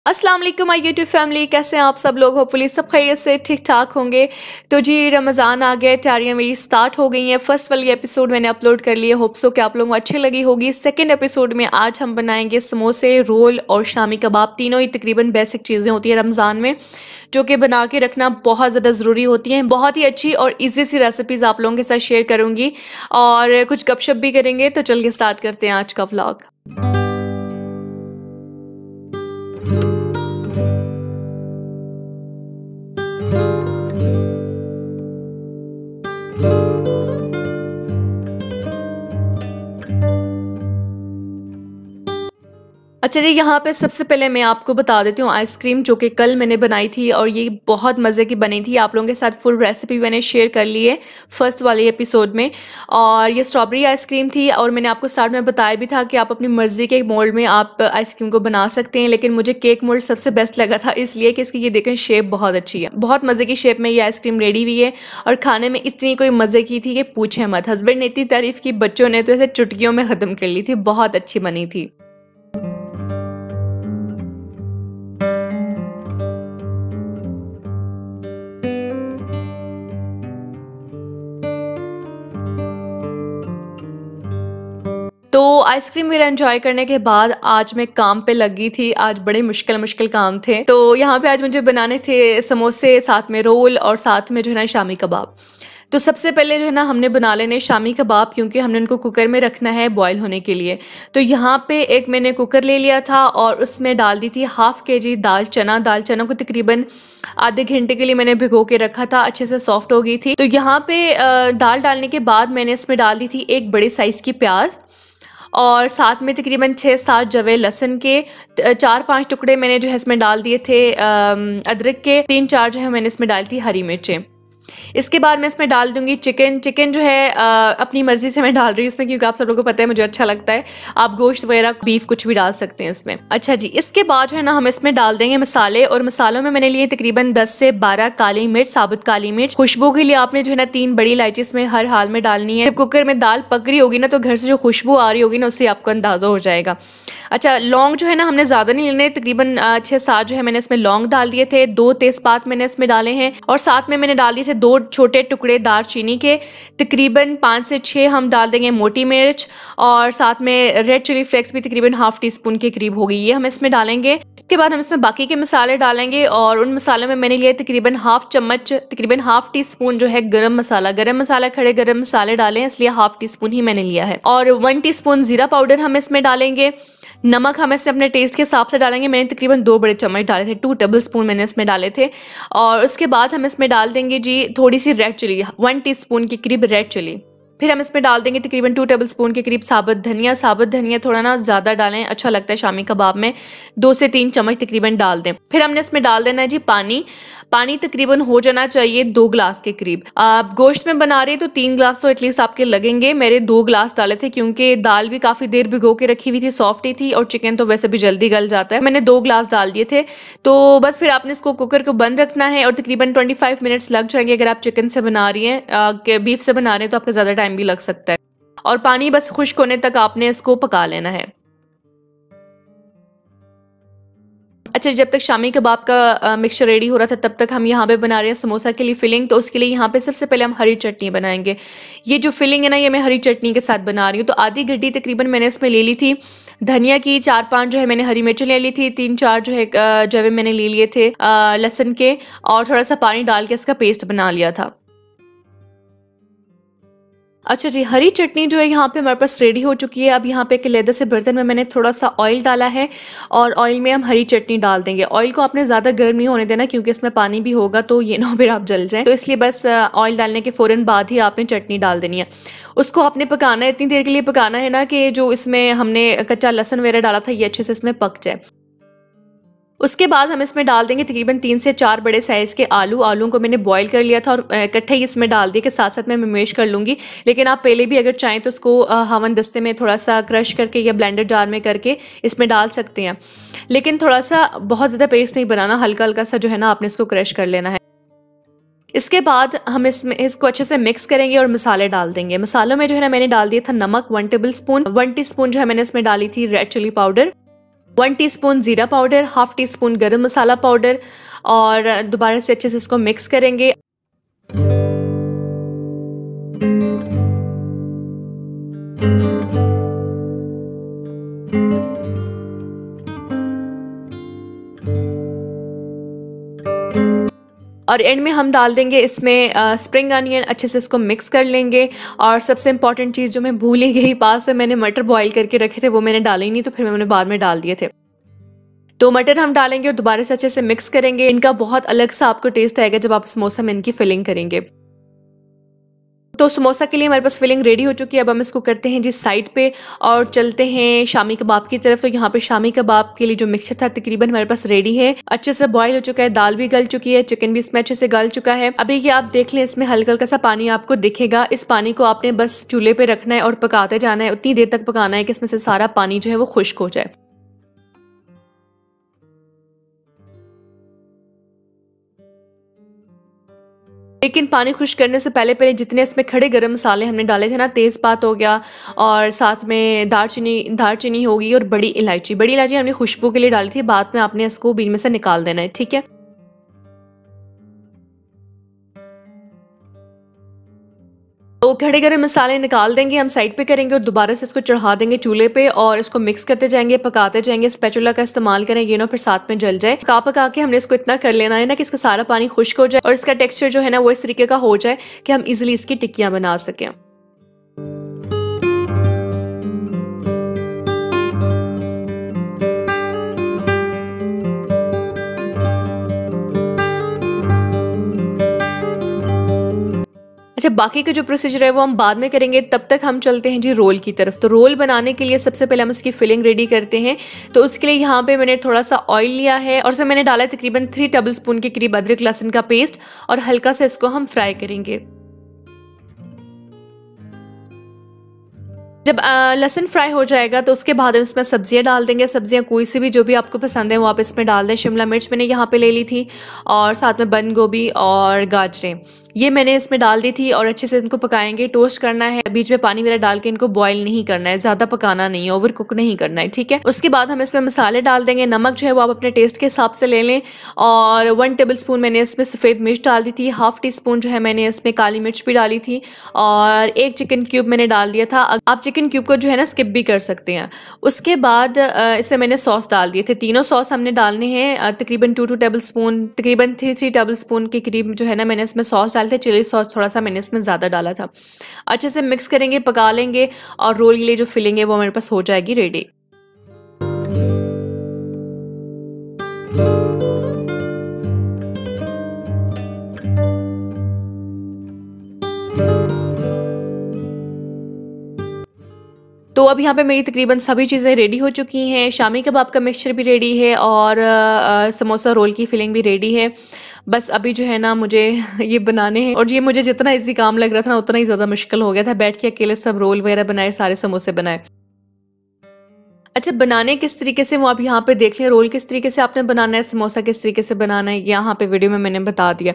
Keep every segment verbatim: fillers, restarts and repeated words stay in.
अस्सलाम वालेकुम my YouTube family, कैसे हैं आप सब लोग। होपफुली सब खैरियत से ठीक ठाक होंगे। तो जी रमज़ान आ गया, तैयारियां मेरी स्टार्ट हो गई हैं। फर्स्ट वाली एपिसोड मैंने अपलोड कर लिए, होप सो कि आप लोगों को अच्छी लगी होगी। सेकंड एपिसोड में आज हम बनाएंगे समोसे, रोल और शामी कबाब। तीनों ही तकरीबन बेसिक चीज़ें होती हैं रमज़ान में, जो कि बना के रखना बहुत ज़्यादा ज़रूरी होती हैं। बहुत ही अच्छी और ईजी सी रेसिपीज़ आप लोगों के साथ शेयर करूँगी और कुछ गपशप भी करेंगे। तो चलिए स्टार्ट करते हैं आज का व्लॉग। अच्छा जी, यहाँ पे सबसे पहले मैं आपको बता देती हूँ आइसक्रीम, जो कि कल मैंने बनाई थी और ये बहुत मज़े की बनी थी। आप लोगों के साथ फुल रेसिपी मैंने शेयर कर ली है फर्स्ट वाले एपिसोड में। और ये स्ट्रॉबेरी आइसक्रीम थी और मैंने आपको स्टार्ट में बताया भी था कि आप अपनी मर्ज़ी के मोल्ड में आप आइसक्रीम को बना सकते हैं, लेकिन मुझे केक मोल्ड सबसे बेस्ट लगा था, इसलिए कि इसकी ये देखें शेप बहुत अच्छी है। बहुत मज़े की शेप में ये आइसक्रीम रेडी हुई है और खाने में इतनी कोई मज़े की थी कि पूछे मत। हस्बैंड ने इतनी तारीफ़ की, बच्चों ने तो ऐसे चुटकियों में ख़त्म कर ली थी। बहुत अच्छी बनी थी। तो आइसक्रीम मेरा एंजॉय करने के बाद आज मैं काम पे लगी थी। आज बड़े मुश्किल मुश्किल काम थे। तो यहाँ पे आज मुझे बनाने थे समोसे, साथ में रोल और साथ में जो है ना शामी कबाब। तो सबसे पहले जो है ना हमने बना लेने शामी कबाब, क्योंकि हमने उनको कुकर में रखना है बॉईल होने के लिए। तो यहाँ पे एक मैंने कुकर ले लिया था और उसमें डाल दी थी हाफ़ के जी दाल चना। दाल चना को तकरीबन आधे घंटे के लिए मैंने भिगो के रखा था, अच्छे से सॉफ्ट हो गई थी। तो यहाँ पे दाल डालने के बाद मैंने इसमें डाल दी थी एक बड़े साइज़ की प्याज और साथ में तकरीबन छः सात जवे लहसुन के, चार पांच टुकड़े मैंने जो है इसमें डाल दिए थे अदरक के, तीन चार जो है मैंने इसमें डाली थी हरी मिर्चें। इसके बाद मैं इसमें डाल दूंगी चिकन। चिकन जो है आ, अपनी मर्ज़ी से मैं डाल रही हूँ इसमें, क्योंकि आप सब लोगों को पता है मुझे अच्छा लगता है। आप गोश्त वगैरह बीफ कुछ भी डाल सकते हैं इसमें। अच्छा जी, इसके बाद जो है ना हम इसमें डाल देंगे मसाले, और मसालों में मैंने लिए तकरीबन दस से बारह काली मिर्च, साबुत काली मिर्च। खुशबू के लिए आपने जो है ना तीन बड़ी इलायची इसमें हर हाल में डालनी है। जब कुकर में दाल पक रही होगी ना, तो घर से जो खुशबू आ रही होगी ना, उससे आपको अंदाज़ा हो जाएगा। अच्छा, लौंग जो है ना हमने ज़्यादा नहीं लेने, तकरीबन छः सात जो है मैंने इसमें लौंग डाल दिए थे। दो तेज़पात मैंने इसमें डाले हैं और साथ में मैंने डाल दिए थे दो छोटे टुकड़े दारचीनी के। तकरीबन पाँच से छः हम डाल देंगे मोटी मिर्च, और साथ में रेड चिली फ्लेक्स भी तकरीबन हाफ़ टी स्पून के करीब होगी, ये हम इसमें डालेंगे। इसके बाद हम इसमें बाकी के मसाले डालेंगे और उन मसालों में मैंने लिए तकरीबन हाफ़ चम्मच, तकरीबन हाफ़ टी स्पून जो है गरम मसाला। गरम मसाला, खड़े गरम मसाले डाले हैं, इसलिए हाफ़ टी स्पून ही मैंने लिया है। और वन टी स्पून ज़ीरा पाउडर हम इसमें डालेंगे। नमक हम इसमें अपने टेस्ट के हिसाब से डालेंगे। मैंने तकरीबन दो बड़े चम्मच डाले थे, टू टेबल स्पून मैंने इसमें डाले थे। और उसके बाद हम इसमें डाल देंगे जी थोड़ी सी रेड चिली, वन टीस्पून के करीब रेड चिली। फिर हम इसमें डाल देंगे तकरीबन टू टेबल स्पून के करीब साबुत धनिया। साबुत धनिया थोड़ा ना ज़्यादा डालें, अच्छा लगता है शामी कबाब में। दो से तीन चम्मच तकरीबन डाल दें। फिर हमने इसमें डाल देना है जी पानी। पानी तकरीबन हो जाना चाहिए दो गिलास के करीब। आप गोश्त में बना रहे हैं तो तीन गिलास तो एटलीस्ट आपके लगेंगे। मेरे दो गिलास डाले थे, क्योंकि दाल भी काफ़ी देर भिगो के रखी हुई थी, सॉफ्ट ही थी, और चिकन तो वैसे भी जल्दी गल जाता है। मैंने दो गिलास डाल दिए थे। तो बस फिर आपने इसको कुकर को बंद रखना है और तकरीबन ट्वेंटी फाइव मिनट्स लग जाएंगे। अगर आप चिकन से बना रही हैं, बीफ से बना रहे हैं, तो आपका ज़्यादा टाइम भी लग सकता है। और पानी बस खुश्क होने तक आपने इसको पका लेना है। अच्छा, जब तक शामी कबाब का मिक्सचर रेडी हो रहा था, तब तक हम यहाँ पे बना रहे हैं समोसा के लिए फिलिंग। तो उसके लिए यहाँ पे सबसे पहले हम हरी चटनी बनाएंगे। ये जो फिलिंग है ना, ये मैं हरी चटनी के साथ बना रही हूँ। तो आधी गड्डी तकरीबन मैंने इसमें ले ली थी धनिया की, चार पांच जो है मैंने हरी मिर्चें ले ली थी, तीन चार जो है जवे मैंने ले लिए थे लहसुन के, और थोड़ा सा पानी डाल के इसका पेस्ट बना लिया था। अच्छा जी, हरी चटनी जो है यहाँ पे हमारे पास रेडी हो चुकी है। अब यहाँ पे एक लेदर से बर्तन में मैंने थोड़ा सा ऑयल डाला है और ऑयल में हम हरी चटनी डाल देंगे। ऑयल को आपने ज़्यादा गर्म नहीं होने देना, क्योंकि इसमें पानी भी होगा, तो ये ना फिर आप जल जाएं। तो इसलिए बस ऑयल डालने के फ़ौरन बाद ही आपने चटनी डाल देनी है। उसको आपने पकाना है, इतनी देर के लिए पकाना है ना कि जो इसमें हमने कच्चा लहसुन वगैरह डाला था, ये अच्छे से इसमें पक जाए। उसके बाद हम इसमें डाल देंगे तकरीबन तीन से चार बड़े साइज़ के आलू। आलूओं को मैंने बॉईल कर लिया था और इकट्ठे ही इसमें डाल दिए, के साथ साथ मैं मैश कर लूँगी। लेकिन आप पहले भी अगर चाहें तो उसको हवन दस्ते में थोड़ा सा क्रश करके या ब्लेंडर जार में करके इसमें डाल सकते हैं, लेकिन थोड़ा सा बहुत ज़्यादा पेस्ट नहीं बनाना, हल्का हल्का सा जो है ना आपने इसको क्रश कर लेना है। इसके बाद हम इसमें इसको अच्छे से मिक्स करेंगे और मसाले डाल देंगे। मसालों में जो है ना मैंने डाल दिया था नमक one tablespoon, one teaspoon जो है मैंने इसमें डाली थी red chilli powder, one teaspoon ज़ीरा powder, half teaspoon garam masala powder और दोबारा से अच्छे से इसको मिक्स करेंगे। और एंड में हम डाल देंगे इसमें स्प्रिंग अनियन, अच्छे से इसको मिक्स कर लेंगे। और सबसे इंपॉर्टेंट चीज़ जो मैं भूल ही गई, पास में मैंने मटर बॉईल करके रखे थे, वो मैंने डाले ही नहीं, तो फिर मैंने बाद में डाल दिए थे। तो मटर हम डालेंगे और दोबारा से अच्छे से मिक्स करेंगे। इनका बहुत अलग सा आपको टेस्ट आएगा जब आप समोसा में इनकी फिलिंग करेंगे। तो समोसा के लिए हमारे पास फिलिंग रेडी हो चुकी है। अब हम इसको करते हैं जी साइड पे और चलते हैं शामी कबाब की तरफ। तो यहाँ पे शामी कबाब के लिए जो मिक्सचर था तकरीबन हमारे पास रेडी है, अच्छे से बॉईल हो चुका है, दाल भी गल चुकी है, चिकन भी इसमें अच्छे से गल चुका है। अभी ये आप देख लें, इसमें हल्का हल्का सा पानी आपको दिखेगा। इस पानी को आपने बस चूल्हे पे रखना है और पकाते जाना है, उतनी देर तक पकाना है कि इसमें से सारा पानी जो है वो खुश्क हो जाए। लेकिन पानी खुश्क करने से पहले पहले जितने इसमें खड़े गरम मसाले हमने डाले थे ना, तेज़पात हो गया और साथ में दालचीनी दालचीनी होगी और बड़ी इलायची बड़ी इलायची हमने खुशबू के लिए डाली थी। बाद में आपने इसको बीच में से निकाल देना है, ठीक है। तो खड़े गरम मसाले निकाल देंगे, हम साइड पे करेंगे और दोबारा से इसको चढ़ा देंगे चूल्हे पे और इसको मिक्स करते जाएंगे, पकाते जाएंगे। स्पैचुला का इस्तेमाल करें, ये ना फिर साथ में जल जाए। पका पका के हमने इसको इतना कर लेना है ना कि इसका सारा पानी खुश्क हो जाए और इसका टेक्सचर जो है ना वो इस तरीके का हो जाए कि हम इजिली इसकी टिक्कियाँ बना सकें। अच्छा, बाकी का जो प्रोसीजर है वो हम बाद में करेंगे। तब तक हम चलते हैं जी रोल की तरफ। तो रोल बनाने के लिए सबसे पहले हम उसकी फिलिंग रेडी करते हैं। तो उसके लिए यहाँ पे मैंने थोड़ा सा ऑयल लिया है और उसमें मैंने डाला है तकरीबन थ्री टेबल स्पून के करीब अदरक लहसुन का पेस्ट और हल्का सा इसको हम फ्राई करेंगे। जब लहसुन फ्राई हो जाएगा तो उसके बाद हम इसमें सब्जियां डाल देंगे। सब्जियां कोई सी भी जो भी आपको पसंद है वो आप इसमें डाल दें। शिमला मिर्च मैंने यहाँ पे ले ली थी और साथ में बंद गोभी और गाजरें ये मैंने इसमें डाल दी थी और अच्छे से इनको पकाएंगे। टोस्ट करना है, बीच में पानी वगैरह डाल के इनको बॉईल नहीं करना है, ज़्यादा पकाना नहीं है, ओवर कुक नहीं करना है, ठीक है। उसके बाद हम इसमें मसाले डाल देंगे। नमक जो है वो आप अपने टेस्ट के हिसाब से ले लें और वन टेबल स्पून मैंने इसमें सफ़ेद मिर्च डाल दी थी। हाफ टी स्पून जो है मैंने इसमें काली मिर्च भी डाली थी और एक चिकन क्यूब मैंने डाल दिया था। आप चिकन क्यूब को जो है ना स्किप भी कर सकते हैं। उसके बाद इसमें मैंने सॉस डाल दिए थे। तीनों सॉस हमने डालने हैं, तकरीबन टू टू टेबल स्पून तकरीबन थ्री थ्री टेबल स्पून के करीब जो है ना मैंने इसमें सॉस डाले थे। चिली सॉस थोड़ा सा मैंने इसमें ज़्यादा डाला था। अच्छे से मिक्स करेंगे, पका लेंगे और रोल के लिए जो फिलिंग है वो हमारे पास हो जाएगी रेडी। तो अब यहाँ पे मेरी तकरीबन सभी चीज़ें रेडी हो चुकी हैं। शामी कबाब का मिक्सचर भी रेडी है और आ, समोसा रोल की फिलिंग भी रेडी है। बस अभी जो है ना मुझे ये बनाने हैं और ये मुझे जितना इजी काम लग रहा था ना उतना ही ज़्यादा मुश्किल हो गया था। बैठ के अकेले सब रोल वगैरह बनाए, सारे समोसे बनाए। अच्छा, बनाने किस तरीके से वो आप यहाँ पे देख लें। रोल किस तरीके से आपने बनाना है, समोसा किस तरीके से बनाना है, यहाँ पे वीडियो में मैंने बता दिया।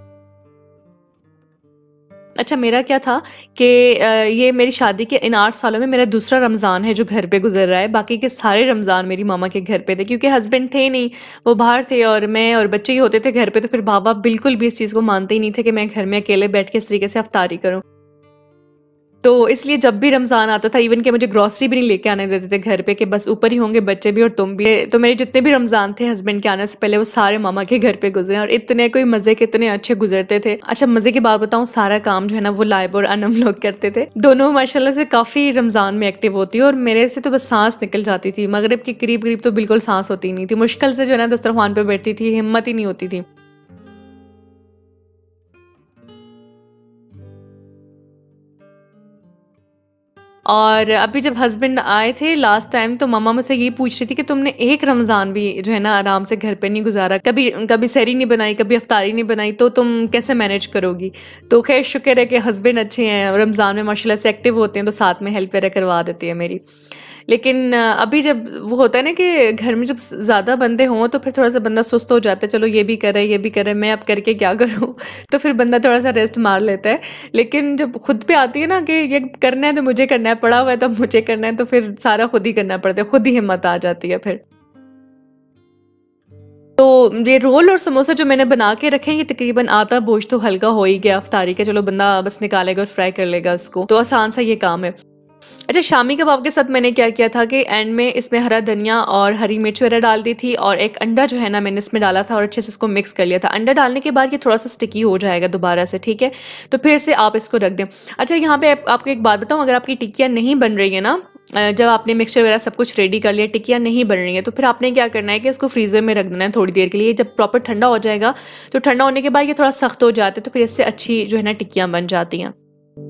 अच्छा, मेरा क्या था कि ये मेरी शादी के इन आठ सालों में मेरा दूसरा रमज़ान है जो घर पे गुजर रहा है। बाकी के सारे रमज़ान मेरी मामा के घर पे थे क्योंकि हस्बैंड थे नहीं, वो बाहर थे और मैं और बच्चे ही होते थे घर पे। तो फिर बाबा बिल्कुल भी इस चीज़ को मानते ही नहीं थे कि मैं घर में अकेले बैठ के इस तरीके से अफ्तारी करूँ। तो इसलिए जब भी रमज़ान आता था, इवन कि मुझे ग्रॉसरी भी नहीं लेके आने देते थे घर पे कि बस ऊपर ही होंगे बच्चे भी और तुम भी। तो मेरे जितने भी रमज़ान थे हस्बैंड के आने से पहले वो सारे मामा के घर पे गुजरे और इतने कोई मज़े के इतने अच्छे गुजरते थे। अच्छा, मज़े की बात बताऊँ, सारा काम जो है ना वो लाइब और अनम लोग करते थे। दोनों माशाल्लाह से काफ़ी रमज़ान में एक्टिव होती है और मेरे से तो बस सांस निकल जाती थी। मगरिब के करीब करीब तो बिल्कुल सांस होती नहीं थी। मुश्किल से जो है ना दस्तरखान पर बैठती थी, हिम्मत ही नहीं होती थी। और अभी जब हस्बैंड आए थे लास्ट टाइम तो मम्मा मुझसे ये पूछ रही थी कि तुमने एक रमज़ान भी जो है ना आराम से घर पे नहीं गुजारा, कभी कभी सहरी नहीं बनाई, कभी अफ्तारी नहीं बनाई, तो तुम कैसे मैनेज करोगी। तो खैर शुक्र है कि हस्बैंड अच्छे हैं, रमज़ान में माशाल्लाह से एक्टिव होते हैं तो साथ में हेल्प वगैरह करवा देती है मेरी। लेकिन अभी जब वो होता है ना कि घर में जब ज़्यादा बंदे हों तो फिर थोड़ा सा बंदा सुस्त हो जाता है। चलो ये भी कर रहा है, ये भी कर रहा है, मैं अब करके क्या करूँ तो फिर बंदा थोड़ा सा रेस्ट मार लेता है। लेकिन जब खुद पे आती है ना कि ये करना है तो मुझे करना है, पड़ा हुआ है तो मुझे करना है, तो फिर सारा खुद ही करना पड़ता है, खुद ही हिम्मत आ जाती है फिर। ये रोल और समोसा जो मैंने बना के रखे हैं, ये तकरीबन आधा बोझ तो हल्का हो ही गया अफ्तारी का। चलो बंदा बस निकालेगा और फ्राई कर लेगा उसको, तो आसान सा ये काम है। अच्छा, शामी कबाब के साथ मैंने क्या किया था कि एंड में इसमें हरा धनिया और हरी मिर्च वगैरह डाल दी थी, और एक अंडा जो है ना मैंने इसमें डाला था और अच्छे से इसको मिक्स कर लिया था। अंडा डालने के बाद ये थोड़ा सा स्टिकी हो जाएगा दोबारा से, ठीक है, तो फिर से आप इसको रख दें। अच्छा, यहाँ पे आपको एक बात बताऊँ, अगर आपकी टिक्कियाँ नहीं बन रही है ना, जब आपने मिक्सचर वगैरह सब कुछ रेडी कर लिया, टिक्कियाँ नहीं बन रही है, तो फिर आपने क्या करना है कि इसको फ्रीज़र में रख देना है थोड़ी देर के लिए। जब प्रॉपर ठंडा हो जाएगा तो ठंडा होने के बाद ये थोड़ा सख्त हो जाते हैं, तो फिर इससे अच्छी जो है ना टिक्कियाँ बन जाती हैं।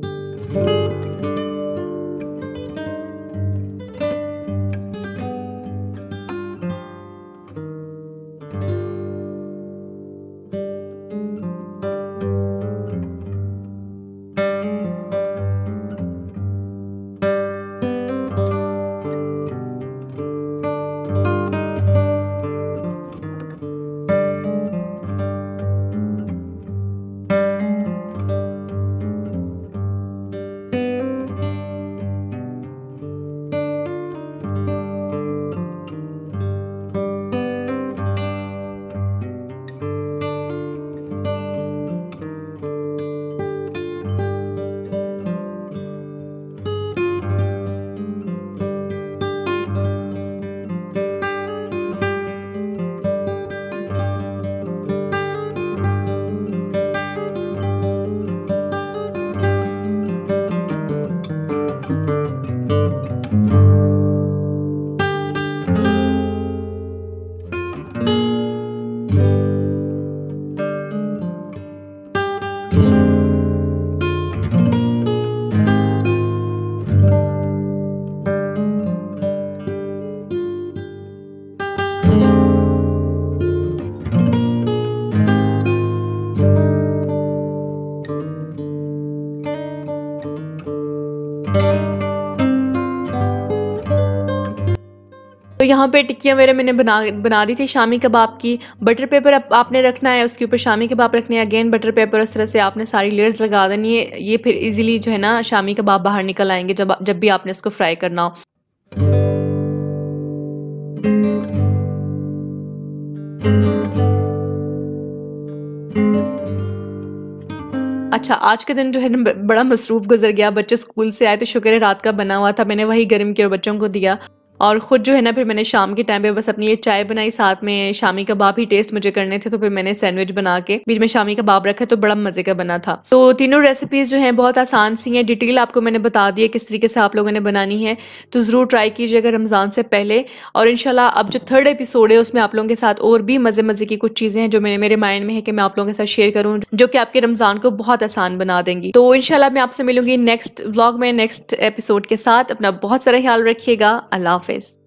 तो यहाँ पे टिक्कियाँ मेरे मैंने बना बना दी थी शामी कबाब की। बटर पेपर आप, आपने रखना है, उसके ऊपर शामी कबाब रखने हैं, अगेन बटर पेपर, उस तरह से आपने सारी लेयर्स लगा देनी है। ये फिर इजीली जो है ना शामी कबाब बाहर निकल आएंगे जब जब भी आपने इसको फ्राई करना हो। अच्छा, आज के दिन जो है ना बड़ा मसरूफ गुजर गया। बच्चे स्कूल से आए तो शुक्र है रात का बना हुआ था, मैंने वही गर्म किया और बच्चों को दिया, और ख़ुद जो है ना फिर मैंने शाम के टाइम पे बस अपने लिए चाय बनाई, साथ में शामी कबाब ही टेस्ट मुझे करने थे, तो फिर मैंने सैंडविच बना के बीच में शामी कबाब रखे, तो बड़ा मज़े का बना था। तो तीनों रेसिपीज़ जो हैं बहुत आसान सी हैं, डिटेल आपको मैंने बता दी है किस तरीके से आप लोगों ने बनानी है, तो ज़रूर ट्राई कीजिएगा रमज़ान से पहले। और इंशाल्लाह अब जो थर्ड एपिसोड है उसमें आप लोगों के साथ और भी मज़े मज़े की कुछ चीज़ें हैं जो मैंने मेरे माइंड में है कि मैं आप लोगों के साथ शेयर करूँ, जो कि आपके रमज़ान को बहुत आसान बना देंगी। तो इंशाल्लाह मैं आपसे मिलूंगी नेक्स्ट व्लॉग में, नेक्स्ट एपिसोड के साथ। अपना बहुत सारा ख्याल रखिएगा। अल्लाह हाफ़िज़।